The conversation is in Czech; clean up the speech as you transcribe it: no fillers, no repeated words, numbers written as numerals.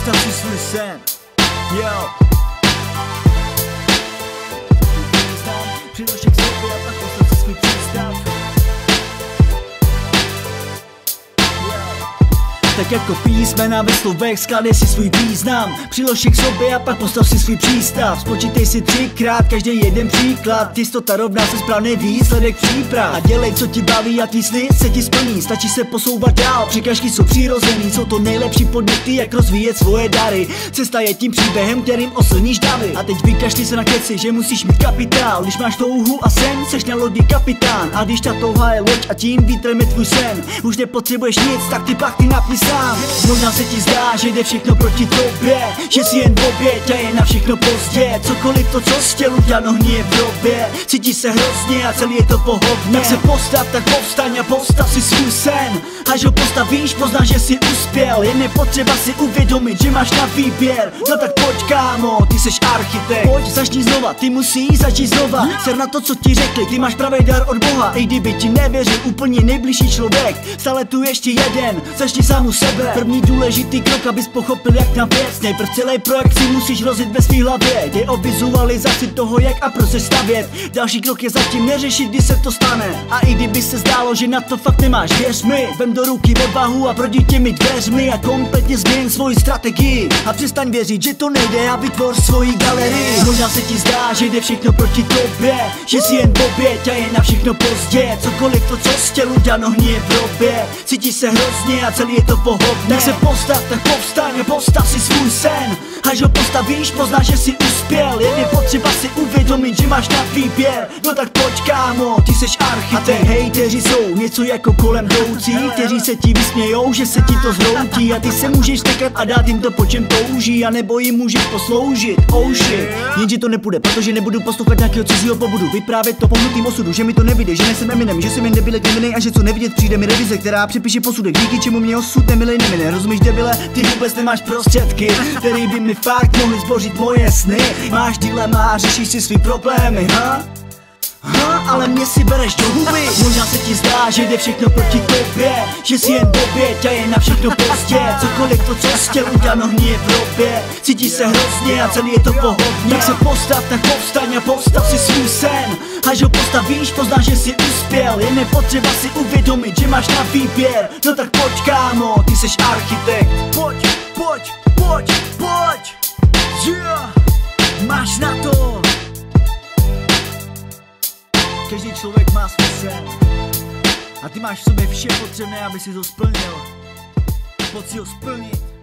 postav si svůj sen. Yo. Přilož k sobě a pak postav si svůj přístav. Tak jako písmena ve slovech skládej si svůj význam. Přilož k sobě a pak postav si svůj přístav. Spočítej si 3krát každý jeden příklad. Jistota rovná se správný výsledek příprav. A dělej co ti baví a tvý sny se ti splní. Stačí se posouvat dál, překážky jsou přirozený. Jsou to nejlepší podněty, jak rozvíjet svoje dary. Cesta je tím příběhem, kterým oslníš davy. A teď vykašli se na keci, že musíš mít kapitál. Když máš touhu a sen, seš na lodi kapitán. A když ta touha je loď a tím vítrem je tvůj sen, už nepotřebuješ nic, tak ty pak ty napni sám. Možná se ti zdá, že jde všechno proti tobě, že jsi jen oběť a je na všechno pozdě. Cokoliv to, co z tělu dělno hníje v době, cítíš se hrozně a celý je to pohodlně. Tak se postav, tak povstaň a postav si svůj sen. Až ho postavíš, poznáš, že jsi uspěl. Jen je potřeba si uvědomit, že máš na výběr. No tak pojď kámo, ty seš architekt. Pojď, začni znova, ty musíš začít znova. Ser na to, co ti řekli, ty máš pravý dar od Boha. I kdyby ti nevěřil úplně nejbližší člověk, stále tu ještě jeden, začni sám u sebe. První důležitý krok, abys pochopil jak na věc. Nejprv celý projekt si musíš rozjet ve svý hlavě. Jde o vizualizaci toho, jak a proč se stavět. Další krok je zatím neřešit, kdy se to stane. A i kdyby se zdálo, že na to fakt nemáš, věř mi. Vem do ruky odvahu a projdi těmi dveřmi a kompletně změň svoji strategii. A přestaň věřit, že to nejde a vytvoř svoji galerii. Možná se ti zdá, že jde všechno proti tobě, že jsi jen oběť a je na všechno pozdě. Cokoliv to, co z tělu dělno hníje v době, cítíš se hrozně a celý je to pohodlně. Tak se postav, tak povstaň a postav si svůj sen. Až ho postavíš, poznáš, že jsi uspěl. Jen je potřeba si uvědomit, že máš na výběr. No tak pojď kámo, ty seš architekt. A ty hejteři jsou něco jako kolem jdoucí, kteří se ti vysmějou, že se ti to zhroutí. A ty se můžeš stekat a dát jim to, po čem touží, a nebo jim můžeš posloužit. Oh shit. Jenže to nepůjde, protože nebudu poslouchat nějakého cizího pobudu. Vyprávět to pohnutým osudu, že mi to nevyjde, že nejsem Eminem, že jsem jen debilek nevinnej a že co nevidět přijde mi revize, která připíše posudek, díky čemu mě osud nemilej nemine. Rozumíš debile, ty vůbec nemáš prostředky, který by mi fakt mohli zbořit moje sny. Máš dilema a řešíš si svý problémy, ha? Ale mě si bereš do huby. Možná se ti zdá, že jde všechno proti tobě, že jsi jen oběť a je na všechno pozdě. Cokoliv to, co z tělu dělno hníje v době, cítíš se hrozně a celý je to pohodlně. Tak se postav, tak povstaň a postav si svůj sen. Až ho postavíš, poznáš, že jsi uspěl. Jen je potřeba si uvědomit, že máš na výběr. No tak pojď kámo, ty seš architekt. Pojď, pojď, pojď, pojď. Yeah. Máš na to. Každý člověk má svůj sen a ty máš v sobě vše potřebné, aby si to splnil. Pojď si ho splnit.